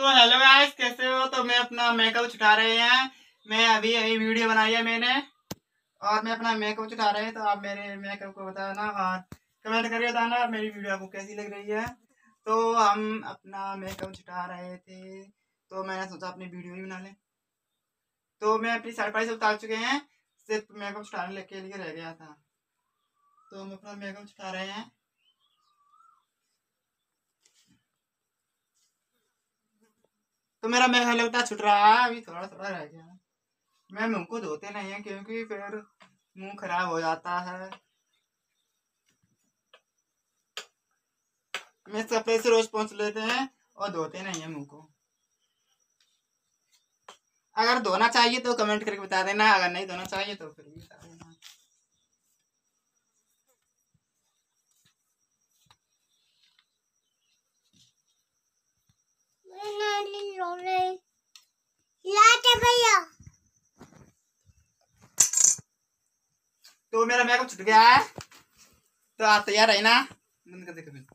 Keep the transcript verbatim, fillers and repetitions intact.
तो hello guys, कैसे हो। तो मैं अपना मेकअप छुटा रहे हैं। मैं अभी अभी वीडियो बनाई है मैंने, और मैं अपना मेकअप छुटा रहे हैं। तो आप मेरे मेकअप को बताना और कमेंट करके बताना मेरी वीडियो आपको कैसी लग रही है। तो हम अपना मेकअप छुटा रहे थे, तो मैंने सोचा अपनी वीडियो ही बना लें। तो मैं अपनी साड़ी पाड़ी से उतार चुके हैं, सिर्फ मेकअप छुटाने के लिए रह गया था। तो हम अपना मेकअप छुटा रहे हैं। तो मेरा मेकअप लगता छुट रहा है, अभी थोड़ा थोड़ा रह गया है। मैं मुंह को धोते नहीं है क्योंकि फिर मुंह खराब हो जाता है। मैं कपड़े से रोज पोंछ लेते हैं और धोते नहीं है मुंह को। अगर धोना चाहिए तो कमेंट करके बता देना, अगर नहीं धोना चाहिए तो फिर भी बता देना। भैया तो मेरा मेकअप छूट गया है, तो आप तैयार है ना। बंद कर दे कमेंट।